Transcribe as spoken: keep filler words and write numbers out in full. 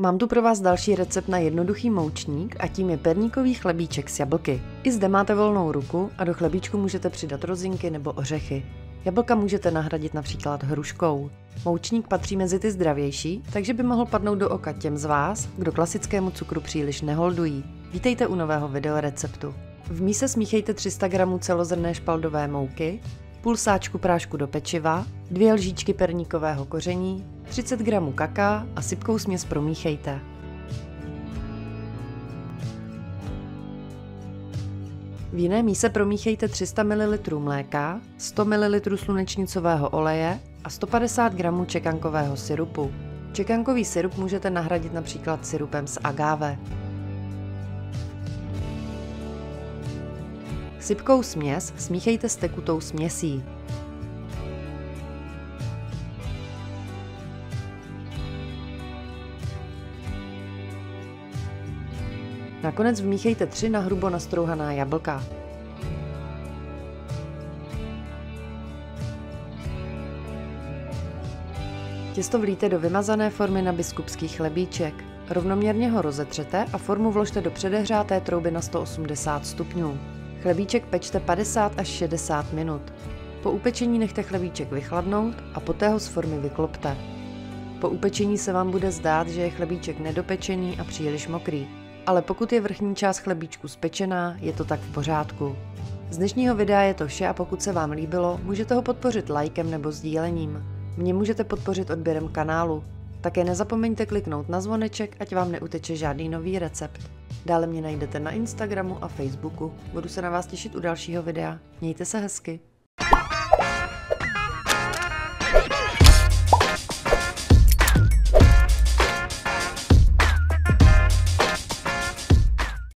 Mám tu pro vás další recept na jednoduchý moučník a tím je perníkový chlebíček s jablky. I zde máte volnou ruku a do chlebíčku můžete přidat rozinky nebo ořechy. Jablka můžete nahradit například hruškou. Moučník patří mezi ty zdravější, takže by mohl padnout do oka těm z vás, kdo klasickému cukru příliš neholdují. Vítejte u nového videoreceptu. V míse smíchejte tři sta gramů celozrnné špaldové mouky, půl sáčku prášku do pečiva, dvě lžičky perníkového koření, třicet gramů kakaa a sypkou směs promíchejte. V jiné míse promíchejte tři sta mililitrů mléka, sto mililitrů slunečnicového oleje a sto padesát gramů čekankového syrupu. Čekankový syrup můžete nahradit například syrupem z agáve. Sypkou směs smíchejte s tekutou směsí. Nakonec vmíchejte tři nahrubo nastrouhaná jablka. Těsto vlijte do vymazané formy na biskupský chlebíček. Rovnoměrně ho rozetřete a formu vložte do předehřáté trouby na sto osmdesát stupňů. Chlebíček pečte padesát až šedesát minut. Po upečení nechte chlebíček vychladnout a poté ho z formy vyklopte. Po upečení se vám bude zdát, že je chlebíček nedopečený a příliš mokrý, ale pokud je vrchní část chlebíčku spečená, je to tak v pořádku. Z dnešního videa je to vše a pokud se vám líbilo, můžete ho podpořit lajkem nebo sdílením. Mě můžete podpořit odběrem kanálu. Také nezapomeňte kliknout na zvoneček, ať vám neuteče žádný nový recept. Dále mě najdete na Instagramu a Facebooku. Budu se na vás těšit u dalšího videa. Mějte se hezky.